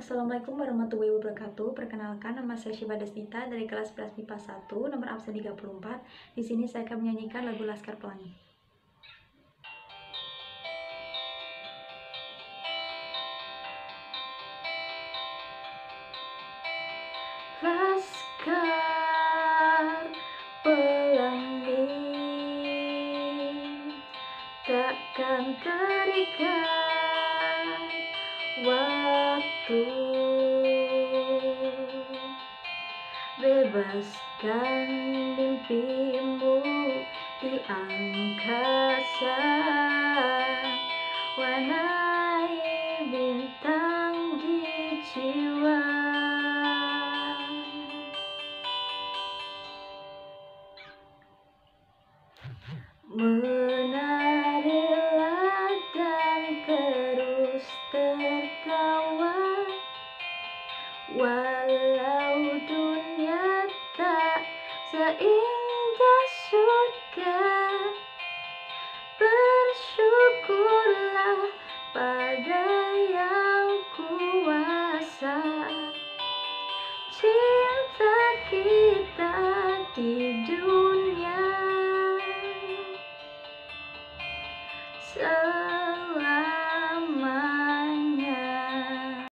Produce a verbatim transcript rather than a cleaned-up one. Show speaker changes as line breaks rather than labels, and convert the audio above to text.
Assalamualaikum warahmatullahi wabarakatuh. Perkenalkan, nama saya Syifa Desnita dari kelas sebelas M I P A satu, nomor absen tiga puluh empat. Di sini saya akan menyanyikan lagu Laskar Pelangi. Laskar Pelangi takkan terikat waktu, bebaskan mimpimu di angkasa, warnai bintang di jiwa. Menarilah dan terus tertawa, walau dunia tak seindah